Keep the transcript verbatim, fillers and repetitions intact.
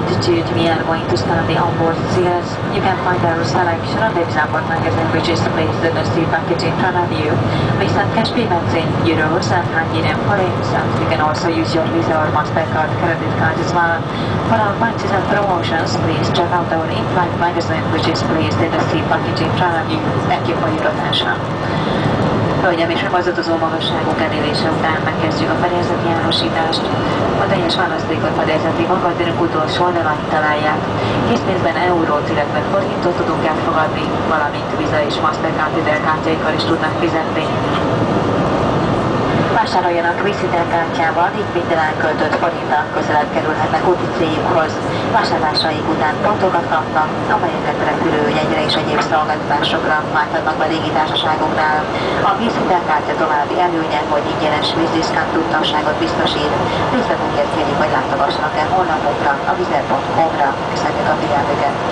altitude we are going to stand the onboard seals. You can find our selection on the example magazine, which is placed in the seat package in front of you. We send cash payments in euros and Hungarian forints, and you can also use your Visa or MasterCard credit card as well. For our bunches and promotions, please check out our in-flight magazine, which is placed in the seat package in front of you. Thank you for your attention. Hölgyem és Uram, az utazó magasságok elérése után megkezdjük a fedélzeti árusítást. A teljes választékot fedélzeti magadbérünk utolsó oldalán találják. Készpénzben eurót, illetve forintot tudunk elfogadni, valamint Visa és Mastercard hitelkártyáikkal is tudnak fizetni. Vásároljanak vízhitelkártyával, így minden elköltött forinttal közelebb kerülhetnek úti céljukhoz. Vásárlásaik után pontokat kapnak, amelyeket repülőjegyre és egyéb szolgáltatásokra válthatnak be légitársaságoknál. A vízhitelkártya további előnye, hogy ingyenes vízdiszkánt tudtagságot biztosít. Részletünkért kérjük, hogy látogassanak el honlapunkra, a vizer pont com-ra. Köszönjük a figyelmüket!